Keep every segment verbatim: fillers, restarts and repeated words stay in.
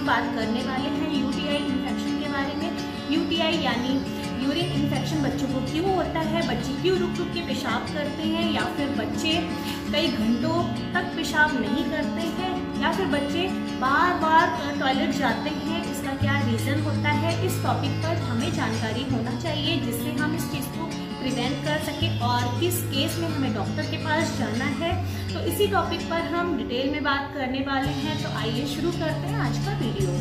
हम बात करने वाले हैं यूटीआई इन्फेक्शन के बारे में। यूटीआई यानी यूरिन इन्फेक्शन बच्चों को क्यों होता है, बच्चे क्यों रुक रुक के पेशाब करते हैं, या फिर बच्चे कई घंटों तक पेशाब नहीं करते हैं, या फिर बच्चे बार बार टॉयलेट जाते हैं, इसका क्या रीज़न होता है। इस टॉपिक पर हमें जानकारी होना चाहिए जिससे हम इस चीज़ को प्रिवेंट कर सके और किस केस में हमें डॉक्टर के पास जाना है। तो इसी टॉपिक पर हम डिटेल में बात करने वाले हैं। तो आइए शुरू करते हैं आज का वीडियो।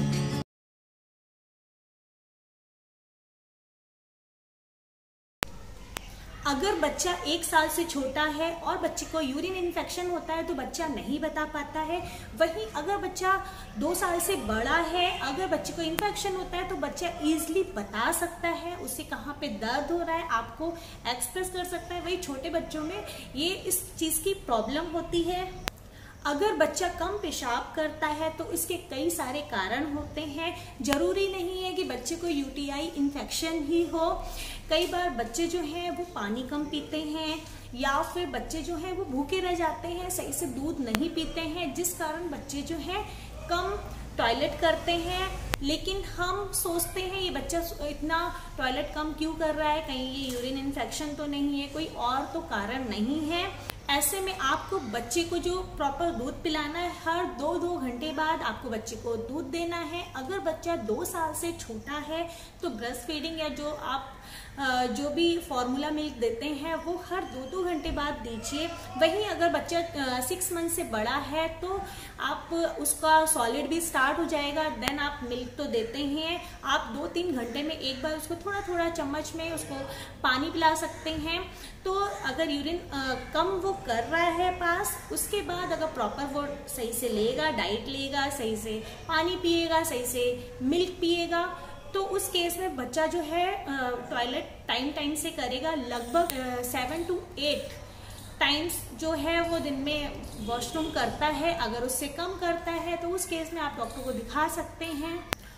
अगर बच्चा एक साल से छोटा है और बच्चे को यूरिन इन्फेक्शन होता है तो बच्चा नहीं बता पाता है। वहीं अगर बच्चा दो साल से बड़ा है, अगर बच्चे को इन्फेक्शन होता है तो बच्चा इजीली बता सकता है उसे कहाँ पे दर्द हो रहा है, आपको एक्सप्रेस कर सकता है। वही छोटे बच्चों में ये इस चीज की प्रॉब्लम होती है। अगर बच्चा कम पेशाब करता है तो इसके कई सारे कारण होते हैं। जरूरी नहीं है कि बच्चे को यूटीआई इन्फेक्शन ही हो। कई बार बच्चे जो हैं वो पानी कम पीते हैं, या फिर बच्चे जो हैं वो भूखे रह जाते हैं, सही से दूध नहीं पीते हैं, जिस कारण बच्चे जो हैं कम टॉयलेट करते हैं। लेकिन हम सोचते हैं ये बच्चा इतना टॉयलेट कम क्यों कर रहा है, कहीं ये यूरिन इन्फेक्शन तो नहीं है, कोई और तो कारण नहीं है। ऐसे में आपको बच्चे को जो प्रॉपर दूध पिलाना है, हर दो दो घंटे बाद आपको बच्चे को दूध देना है। अगर बच्चा दो साल से छोटा है तो ब्रेस्ट फीडिंग या जो आप जो भी फॉर्मूला मिल्क देते हैं वो हर दो दो घंटे बाद दीजिए। वहीं अगर बच्चा सिक्स मंथ से बड़ा है तो आप उसका सॉलिड भी स्टार्ट हो जाएगा, देन आप मिल्क तो देते हैं। आप दो तीन घंटे में एक बार उसको थोड़ा थोड़ा चम्मच में उसको पानी पिला सकते हैं। तो अगर यूरिन कम वो कर रहा है पास, उसके बाद अगर प्रॉपर वो सही से लेगा, डाइट लेगा, सही से पानी पिएगा, सही से मिल्क पिएगा, तो उस केस में बच्चा जो है टॉयलेट टाइम टाइम से करेगा। लगभग सेवन टू एट टाइम्स जो है वो दिन में वॉशरूम करता है। अगर उससे कम करता है तो उस केस में आप डॉक्टर को दिखा सकते हैं।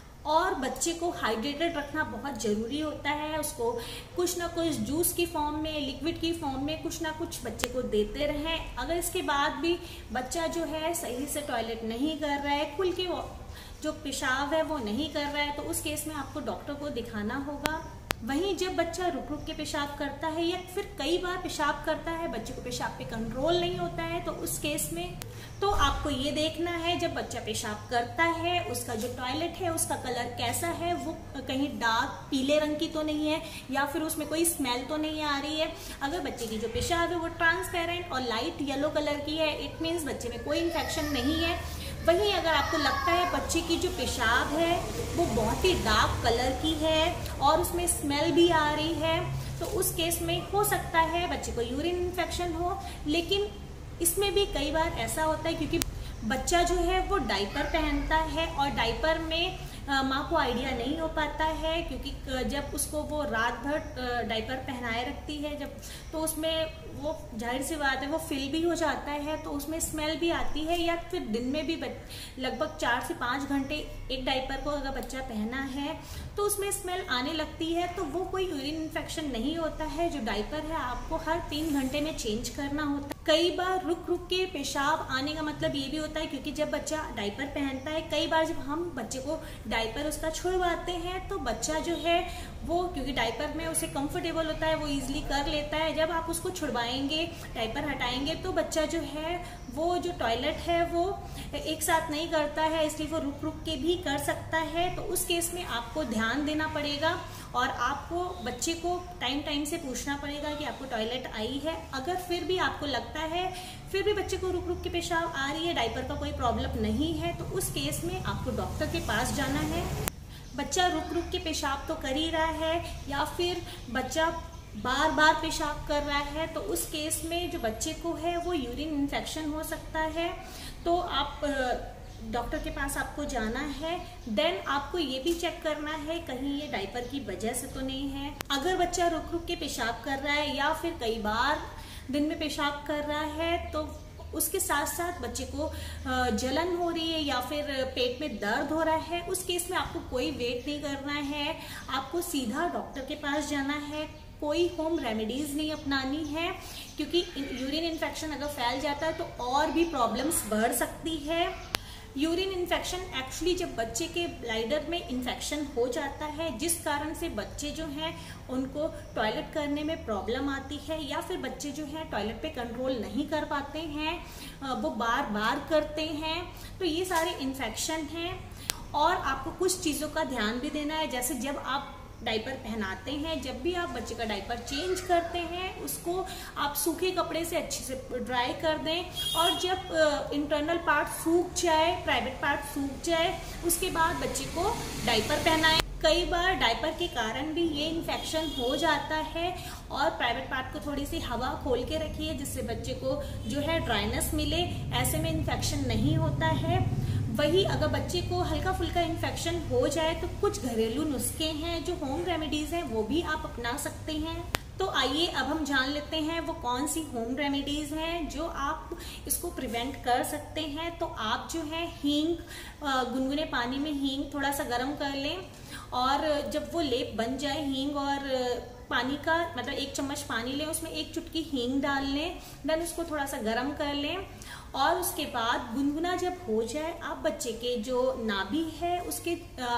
और बच्चे को हाइड्रेटेड रखना बहुत ज़रूरी होता है। उसको कुछ ना कुछ जूस की फॉर्म में, लिक्विड की फॉर्म में कुछ ना कुछ बच्चे को देते रहें। अगर इसके बाद भी बच्चा जो है सही से टॉयलेट नहीं कर रहा है, खुल के जो पेशाब है वो नहीं कर रहा है, तो उस केस में आपको डॉक्टर को दिखाना होगा। वहीं जब बच्चा रुक रुक के पेशाब करता है या फिर कई बार पेशाब करता है, बच्चे को पेशाब पे कंट्रोल नहीं होता है, तो उस केस में तो आपको ये देखना है जब बच्चा पेशाब करता है उसका जो टॉयलेट है उसका कलर कैसा है, वो कहीं डार्क पीले रंग की तो नहीं है, या फिर उसमें कोई स्मेल तो नहीं आ रही है। अगर बच्चे की जो पेशाब है वो ट्रांसपेरेंट और लाइट येलो कलर की है, इट मीन्स बच्चे में कोई इन्फेक्शन नहीं है। वहीं अगर आपको लगता है बच्चे की जो पेशाब है वो बहुत ही डार्क कलर की है और उसमें स्मेल भी आ रही है, तो उस केस में हो सकता है बच्चे को यूरिन इन्फेक्शन हो। लेकिन इसमें भी कई बार ऐसा होता है क्योंकि बच्चा जो है वो डायपर पहनता है और डायपर में माँ को आइडिया नहीं हो पाता है, क्योंकि जब उसको वो रात भर डायपर पहनाए रखती है जब, तो उसमें वो जाहिर सी बात है वो फिल भी हो जाता है, तो उसमें स्मेल भी आती है। या फिर दिन में भी लगभग चार से पाँच घंटे एक डायपर को अगर बच्चा पहना है तो उसमें स्मेल आने लगती है, तो वो कोई यूरिन इन्फेक्शन नहीं होता है। जो डायपर है आपको हर तीन घंटे में चेंज करना होता है। कई बार रुक रुक के पेशाब आने का मतलब ये भी होता है क्योंकि जब बच्चा डायपर पहनता है, कई बार जब हम बच्चे को डायपर उसका छुड़वाते हैं तो बच्चा जो है वो, क्योंकि डायपर में उसे कंफर्टेबल होता है, वो इजीली कर लेता है। जब आप उसको छुड़वाएंगे, डायपर हटाएंगे, तो बच्चा जो है वो जो टॉयलेट है वो एक साथ नहीं करता है, इसलिए वो रुक रुक के भी कर सकता है। तो उस केस में आपको ध्यान देना पड़ेगा और आपको बच्चे को टाइम टाइम से पूछना पड़ेगा कि आपको टॉयलेट आई है। अगर फिर भी आपको लगता है फिर भी बच्चे को रुक रुक के पेशाब आ रही है, डायपर का कोई प्रॉब्लम नहीं है, तो उस केस में आपको डॉक्टर के पास जाना है। बच्चा रुक रुक के पेशाब तो कर ही रहा है या फिर बच्चा बार बार पेशाब कर रहा है, तो उस केस में जो बच्चे को है वो यूरिन इन्फेक्शन हो सकता है। तो आप डॉक्टर के पास आपको जाना है। देन आपको ये भी चेक करना है कहीं ये डायपर की वजह से तो नहीं है। अगर बच्चा रुक रुक के पेशाब कर रहा है या फिर कई बार दिन में पेशाब कर रहा है, तो उसके साथ साथ बच्चे को जलन हो रही है या फिर पेट में दर्द हो रहा है, उस केस में आपको कोई वेट नहीं करना है, आपको सीधा डॉक्टर के पास जाना है। कोई होम रेमेडीज नहीं अपनानी है, क्योंकि यूरिन इन्फेक्शन अगर फैल जाता है तो और भी प्रॉब्लम्स बढ़ सकती है। यूरिन इन्फेक्शन एक्चुअली जब बच्चे के ब्लैडर में इन्फेक्शन हो जाता है, जिस कारण से बच्चे जो हैं उनको टॉयलेट करने में प्रॉब्लम आती है, या फिर बच्चे जो हैं टॉयलेट पे कंट्रोल नहीं कर पाते हैं, वो बार बार करते हैं, तो ये सारे इन्फेक्शन हैं। और आपको कुछ चीज़ों का ध्यान भी देना है, जैसे जब आप डायपर पहनाते हैं, जब भी आप बच्चे का डायपर चेंज करते हैं, उसको आप सूखे कपड़े से अच्छे से ड्राई कर दें, और जब इंटरनल पार्ट सूख जाए, प्राइवेट पार्ट सूख जाए, उसके बाद बच्चे को डायपर पहनाएं। कई बार डायपर के कारण भी ये इन्फेक्शन हो जाता है, और प्राइवेट पार्ट को थोड़ी सी हवा खोल के रखिए जिससे बच्चे को जो है ड्राइनेस मिले, ऐसे में इन्फेक्शन नहीं होता है। वही अगर बच्चे को हल्का फुल्का इन्फेक्शन हो जाए तो कुछ घरेलू नुस्खे हैं जो होम रेमेडीज हैं, वो भी आप अपना सकते हैं। तो आइए अब हम जान लेते हैं वो कौन सी होम रेमेडीज हैं जो आप इसको प्रिवेंट कर सकते हैं। तो आप जो है हींग, गुनगुने पानी में हींग थोड़ा सा गर्म कर लें, और जब वो लेप बन जाए हींग और पानी का, मतलब एक चम्मच पानी लें, उसमें एक चुटकी हींग डाल लें, देन उसको थोड़ा सा गर्म कर लें, और उसके बाद गुनगुना जब हो जाए आप बच्चे के जो नाभि है उसके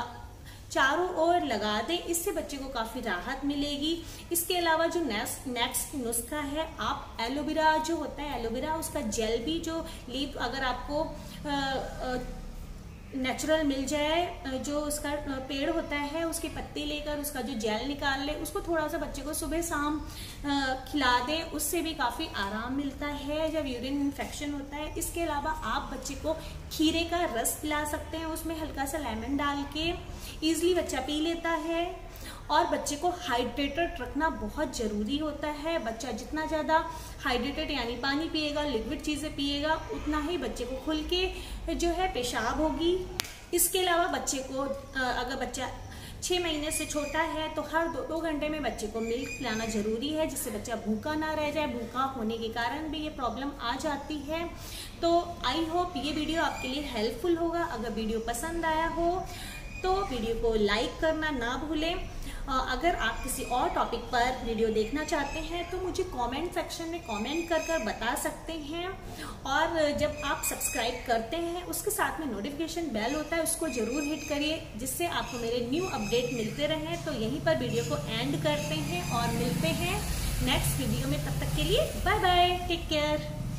चारों ओर लगा दें, इससे बच्चे को काफी राहत मिलेगी। इसके अलावा जो नेक्स्ट नेक्स्ट नुस्खा है, आप एलोवेरा जो होता है, एलोवेरा उसका जेल भी जो लीफ अगर आपको आ, आ, नेचुरल मिल जाए, जो उसका पेड़ होता है उसके पत्ते लेकर उसका जो जेल निकाल ले, उसको थोड़ा सा बच्चे को सुबह शाम खिला दें, उससे भी काफ़ी आराम मिलता है जब यूरिन इन्फेक्शन होता है। इसके अलावा आप बच्चे को खीरे का रस पिला सकते हैं, उसमें हल्का सा लेमन डाल के, ईजिली बच्चा पी लेता है। और बच्चे को हाइड्रेटेड रखना बहुत ज़रूरी होता है। बच्चा जितना ज़्यादा हाइड्रेटेड यानी पानी पिएगा, लिक्विड चीज़ें पिएगा, उतना ही बच्चे को खुल के जो है पेशाब होगी। इसके अलावा बच्चे को अगर बच्चा छः महीने से छोटा है तो हर दो दो घंटे में बच्चे को मिल्क पिलाना ज़रूरी है, जिससे बच्चा भूखा ना रह जाए। भूखा होने के कारण भी ये प्रॉब्लम आ जाती है। तो आई होप ये वीडियो आपके लिए हेल्पफुल होगा। अगर वीडियो पसंद आया हो तो वीडियो को लाइक करना ना भूलें। अगर आप किसी और टॉपिक पर वीडियो देखना चाहते हैं तो मुझे कमेंट सेक्शन में कमेंट कर कर बता सकते हैं। और जब आप सब्सक्राइब करते हैं उसके साथ में नोटिफिकेशन बेल होता है, उसको जरूर हिट करिए, जिससे आपको मेरे न्यू अपडेट मिलते रहें। तो यहीं पर वीडियो को एंड करते हैं और मिलते हैं नेक्स्ट वीडियो में। तब तक के लिए बाय बाय, टेक केयर।